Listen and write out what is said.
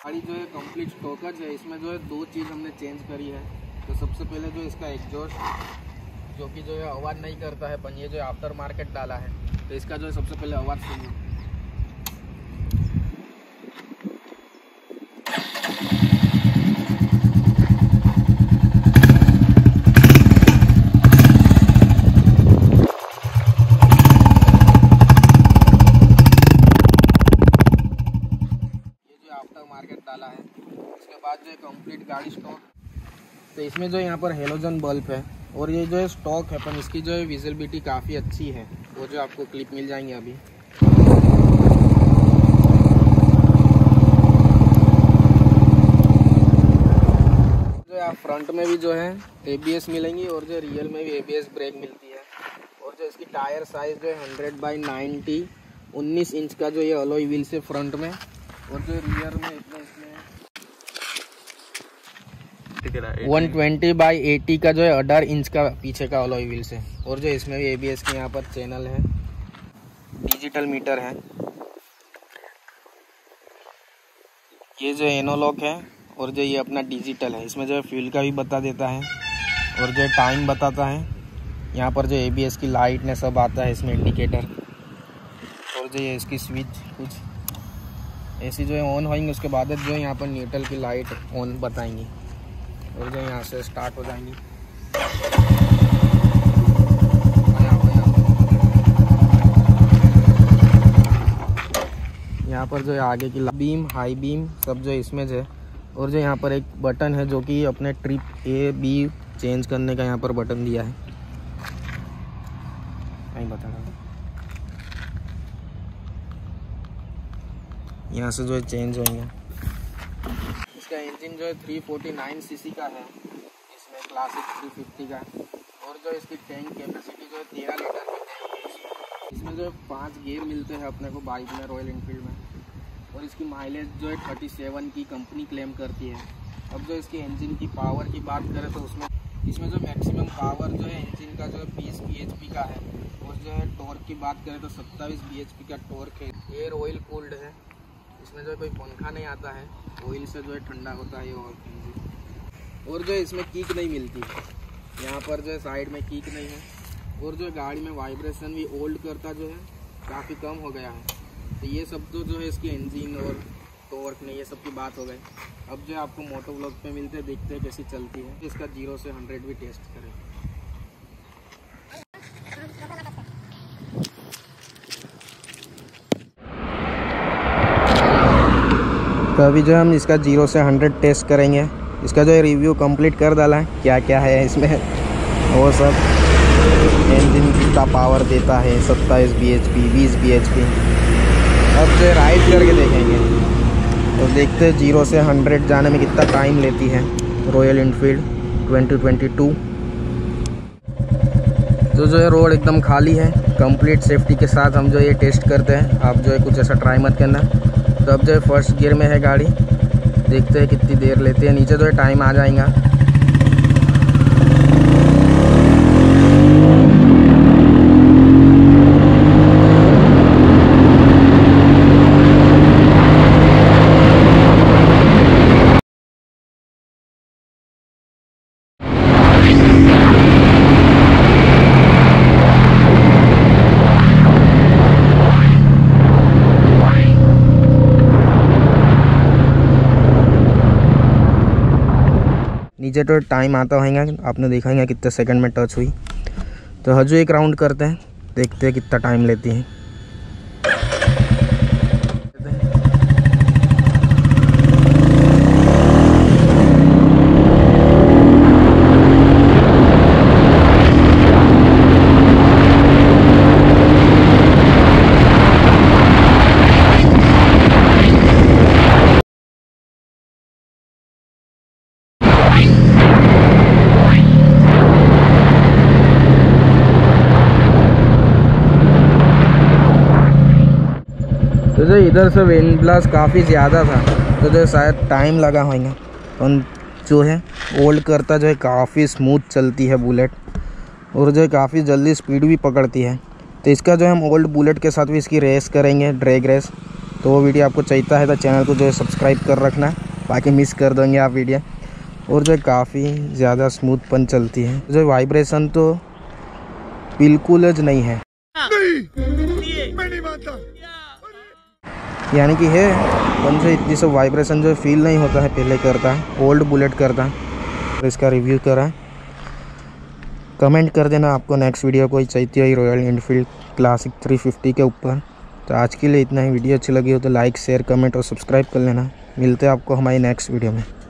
गाड़ी जो है कंप्लीट स्टॉकज है। इसमें जो है 2 चीज़ हमने चेंज करी है। तो सबसे पहले जो इसका एग्जॉस्ट जो कि जो है आवाज़ नहीं करता है, पर ये जो आफ्टर मार्केट डाला है तो इसका जो है सबसे पहले आवाज़ सुनिए। मार्केट डाला है। इसके बाद जो है कंप्लीट गाड़ी स्टॉक। तो इसमें जो यहाँ पर हेलोजन बल्ब है और ये जो है स्टॉक है, पर इसकी जो है विजिबिलिटी काफ़ी अच्छी है। वो जो आपको क्लिप मिल जाएंगे अभी। जो आप फ्रंट में भी जो है ABS मिलेंगी और जो रियर में भी ABS ब्रेक मिलती है। और जो इसकी टायर साइज जो है 100/90 19 इंच का जो ये अलॉय व्हील से फ्रंट में, और जो रियर में इतना इसमें 120/80 का जो है 18 इंच का पीछे का अलॉय व्हील्स है। और जो इसमें भी ABS के यहाँ पर चैनल है, डिजिटल मीटर है। ये जो एनालॉग है और जो ये अपना डिजिटल है। इसमें जो है फ्यूल का भी बता देता है और जो टाइम बताता है। यहाँ पर जो ABS की लाइट ने सब आता है इसमें, इंडिकेटर। और जो ये इसकी स्विच कुछ ऐसी जो है ऑन होएंगे, उसके बाद जो है यहाँ पर न्यूट्रल की लाइट ऑन बताएंगी और जो यहाँ से स्टार्ट हो जाएंगी। यहाँ पर जो है आगे की बीम, हाई बीम सब जो है इसमें जो है। और जो यहाँ पर एक बटन है जो कि अपने ट्रिप A-B चेंज करने का यहाँ पर बटन दिया है। नहीं बता रहा, यहाँ से जो है चेंज होंगे। इसका इंजन जो है 349 सीसी का है, इसमें क्लासिक 350 का। और जो इसकी टैंक कैपेसिटी जो है 13 लीटर की टैंक है। इसमें जो है 5 गियर मिलते हैं अपने को बाइक में, रॉयल एनफील्ड में। और इसकी माइलेज जो है 37 की कंपनी क्लेम करती है। अब जो इसकी इंजन की पावर की बात करें तो इसमें जो मैक्सिमम पावर जो है इंजन का जो है 20 bhp का है। और जो है टॉर्क की बात करें तो 27 bhp का टॉर्क है। एयर ऑयल कूल्ड है। इसमें जो है कोई पंखा नहीं आता है, ऑयल से जो है ठंडा होता है ये इंजन। और जो है इसमें किक नहीं मिलती, यहाँ पर जो है साइड में किक नहीं है। और जो है गाड़ी में वाइब्रेशन भी ओल्ड करता जो है काफ़ी कम हो गया है। तो ये सब तो जो है इसकी इंजन और टॉर्क ने ये सब की बात हो गई। अब जो आपको मोटो व्लॉग पे मिलते हैं, देखते हैं कैसी चलती है। इसका 0 से 100 भी टेस्ट करें। तो अभी जो हम इसका 0 से 100 टेस्ट करेंगे। इसका जो है रिव्यू कंप्लीट कर डाला है, क्या क्या है इसमें वो सब। इंजन कितना पावर देता है, 27 bhp, 20 bhp। अब जो राइड करके देखेंगे तो देखते हैं 0 से 100 जाने में कितना टाइम लेती है रॉयल एनफील्ड 2022। तो जो है रोड एकदम खाली है, कंप्लीट सेफ्टी के साथ हम जो ये टेस्ट करते हैं। आप जो है कुछ ऐसा ट्राई मत करना। तो अब जो है फर्स्ट गियर में है गाड़ी, देखते हैं कितनी देर लेते हैं। नीचे जो है टाइम आ जाएगा। नीचे तो टाइम आता होगा, आपने देखा होगा कितने सेकंड में टच हुई। तो हजू एक राउंड करते हैं, देखते हैं कितना टाइम लेती है। तो जो इधर से विंड ब्लास्ट काफ़ी ज़्यादा था, तो जो शायद टाइम लगा होगा। और जो है ओल्ड करता जो है काफ़ी स्मूथ चलती है बुलेट, और जो है काफ़ी जल्दी स्पीड भी पकड़ती है। तो इसका जो है हम ओल्ड बुलेट के साथ भी इसकी रेस करेंगे, ड्रैग रेस। तो वो वीडियो आपको चाहिए है तो चैनल को जो है सब्सक्राइब कर रखना, बाकी मिस कर देंगे आप वीडियो। और जो है काफ़ी ज़्यादा स्मूथपन चलती है, जो वाइब्रेशन तो बिल्कुल ज नहीं है, मैं नहीं मानता। यानी कि है पर जो इतनी सब वाइब्रेशन जो फील नहीं होता है पहले करता, ओल्ड बुलेट करता। तो इसका रिव्यू करा, कमेंट कर देना आपको नेक्स्ट वीडियो कोई चाहिए ही रॉयल एनफील्ड क्लासिक 350 के ऊपर। तो आज के लिए इतना ही। वीडियो अच्छी लगी हो तो लाइक शेयर कमेंट और सब्सक्राइब कर लेना। मिलते हैं आपको हमारी नेक्स्ट वीडियो में।